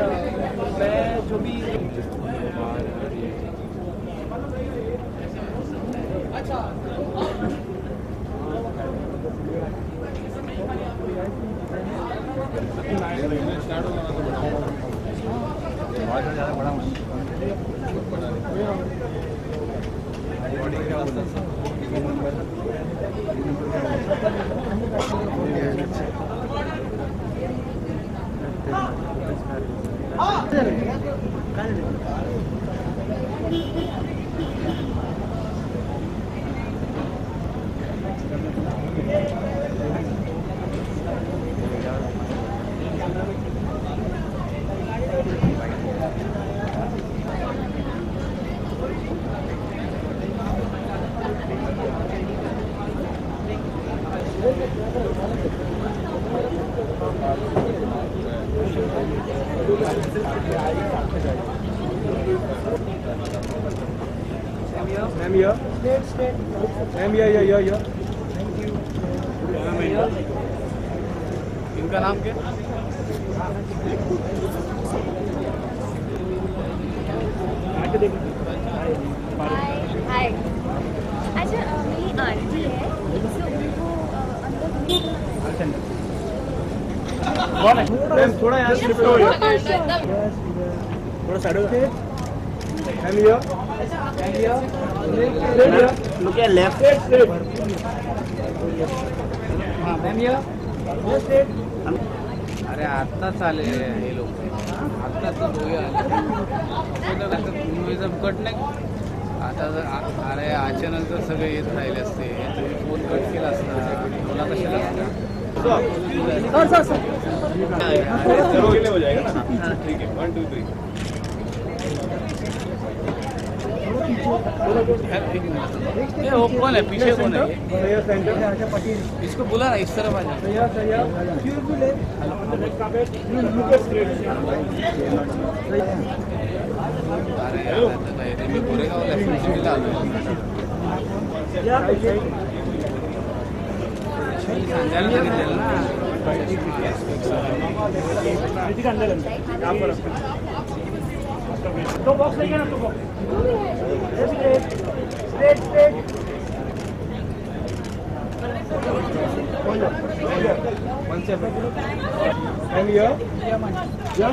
मैं जो भी मैम या मैम या थैंक यू। इनका नाम क्या? हाय। अच्छा मेरी आंटी है तो उनको अंदर कौन है? मैम थोड़ा यहाँ शिफ्ट हो थोड़ा साइड हो। Look at left. अरे आत्ताच आले हे लोक, आत्ताच दोघे आले. कट नाही आता. अरे अचानक जर सगळे येत राहिले असते तुम्ही फोन कट केला असता, मला कशाला हो जाएगा ना. ठीक है 1 2 3. ये वो कौन है पीछे? कौन है? इसको बुला ना इस तरफ आ जाए. अरे यार मी गोरेगावला सिटीला आलो. सांगायला सांगितलेलं ना. तो बॉक्स लेके ना, तो box straight straight. One second. And here? Yeah.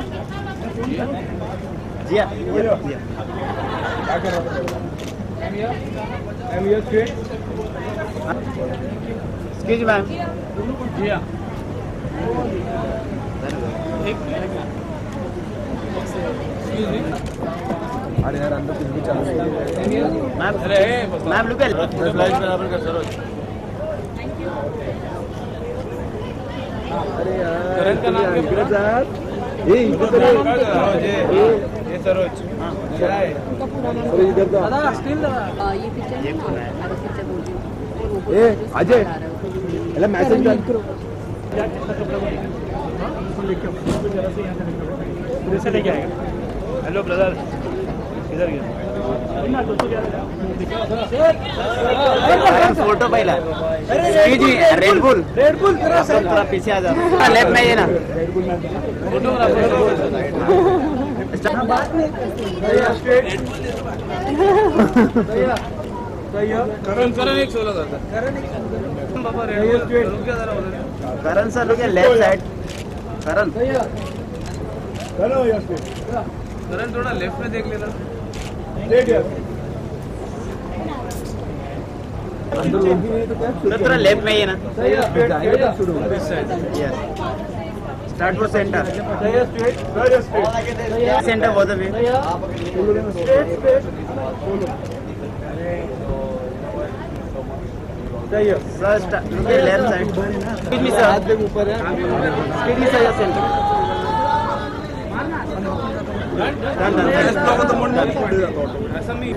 Yeah. And here straight. Excuse me, ma'am. Yeah. Excuse me. अरे यार अंदर कुछ भी चालू है. मैम look at फ्लाइट बराबर कर सरोज. अरे यार करण का नाम क्या है? ये सरोज. हां क्या है? अरे इधर तो दादा स्क्रीन दादा ये पिक्चर ए अजय हेलो मैसेज डाल करो. जैसे लेके आएगा. हेलो ब्रदर किधर गया? फोटो पहिला. रेड बुल थोड़ा पीछे आ जाओ. लेफ्ट में ये ना करण एक सोला जाता. करण सर लोग लेफ्ट साइड. करण करण थोड़ा लेफ्ट में देख लेना. थोड़ा लेफ्ट में ये ना. Start for centre. सेंटर बहुत अभी. Sir look at left side. Speed में सर ऊपर है. स्पीड में सर सेंटर. ऐसा नहीं.